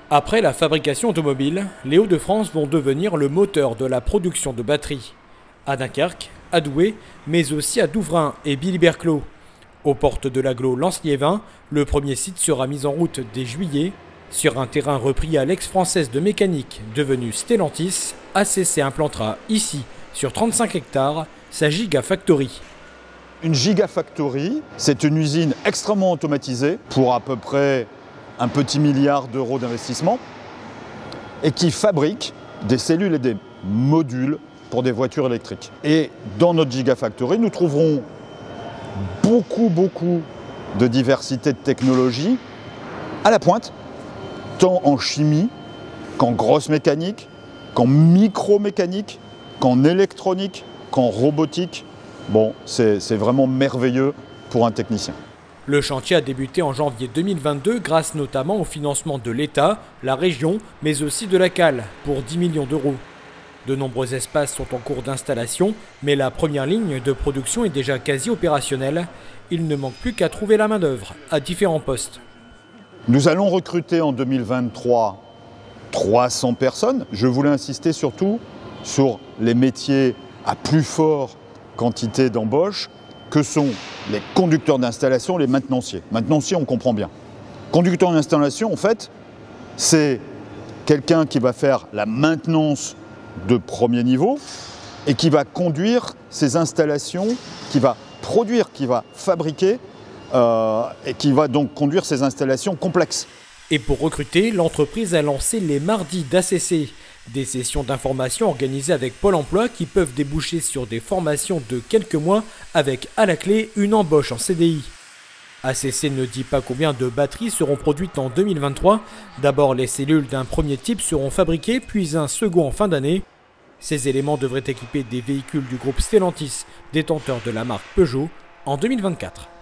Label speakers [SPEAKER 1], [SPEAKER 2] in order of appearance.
[SPEAKER 1] Après la fabrication automobile, les Hauts-de-France vont devenir le moteur de la production de batteries. À Dunkerque, à Douai, mais aussi à Douvrin et Billy-Berclos. Aux portes de l'agglo Lens-Liévin, le premier site sera mis en route dès juillet. Sur un terrain repris à l'ex-française de mécanique devenue Stellantis, ACC implantera ici, sur 35 hectares, sa Gigafactory.
[SPEAKER 2] Une Gigafactory, c'est une usine extrêmement automatisée pour à peu près un petit milliard d'euros d'investissement et qui fabrique des cellules et des modules pour des voitures électriques. Et dans notre Gigafactory, nous trouverons beaucoup de diversité de technologies à la pointe, tant en chimie qu'en grosse mécanique, qu'en micromécanique, qu'en électronique, qu'en robotique. Bon, c'est vraiment merveilleux pour un technicien.
[SPEAKER 1] Le chantier a débuté en janvier 2022 grâce notamment au financement de l'État, la région, mais aussi de la CAL pour 10 millions d'euros. De nombreux espaces sont en cours d'installation, mais la première ligne de production est déjà quasi opérationnelle. Il ne manque plus qu'à trouver la main-d'œuvre à différents postes.
[SPEAKER 2] Nous allons recruter en 2023 300 personnes. Je voulais insister surtout sur les métiers à plus forte quantité d'embauche que sont les conducteurs d'installation, les maintenanciers. Maintenanciers, on comprend bien. Conducteur d'installation, en fait, c'est quelqu'un qui va faire la maintenance de premier niveau et qui va conduire ces installations, qui va produire, qui va fabriquer et qui va donc conduire ces installations complexes.
[SPEAKER 1] Et pour recruter, l'entreprise a lancé les mardis d'ACC, des sessions d'information organisées avec Pôle emploi qui peuvent déboucher sur des formations de quelques mois avec à la clé une embauche en CDI. ACC ne dit pas combien de batteries seront produites en 2023. D'abord, les cellules d'un premier type seront fabriquées, puis un second en fin d'année. Ces éléments devraient équiper des véhicules du groupe Stellantis, détenteur de la marque Peugeot, en 2024.